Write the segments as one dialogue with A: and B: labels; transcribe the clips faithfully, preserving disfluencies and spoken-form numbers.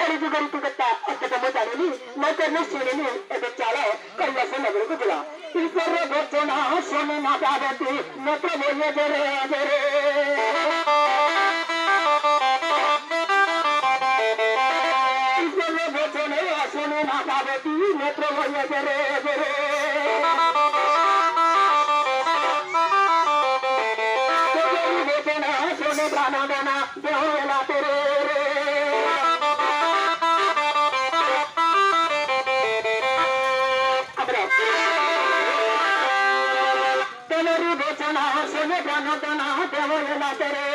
A: కలిసి గొంతుగట్ట అచ్చటము తనని నోకర్ని శ్రీని ఎదుర్చాలో కైలాస నగరకు జిలా ఈశ్వర భోజన సోని మాతావతి నేత్రమోయ జరే జరే ఈశ్వర భోజన సోని మాతావతి నేత్రమోయ జరే జరే సోని ప్రాణదాన దేవలా తెరే सोने प्राणों का नाम देवला तेरे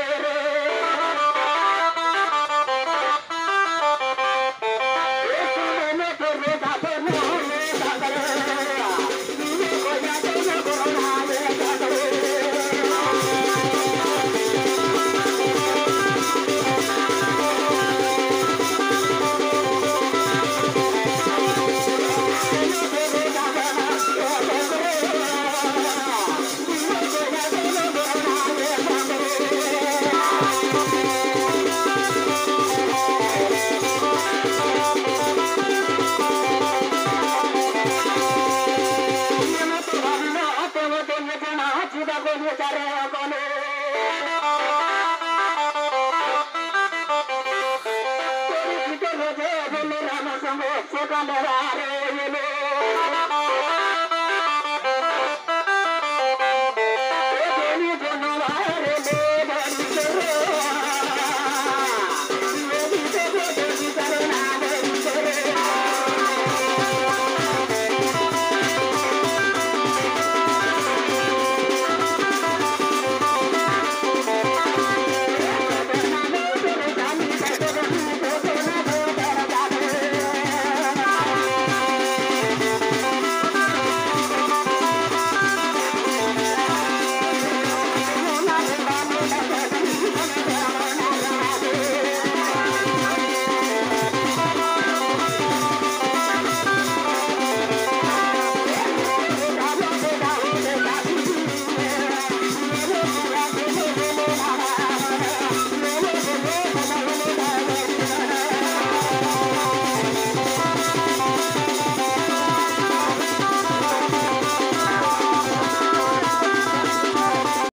A: सोने तो रेता पे मोने सागरे नीले को जाते न कोना ले सागरे राम संग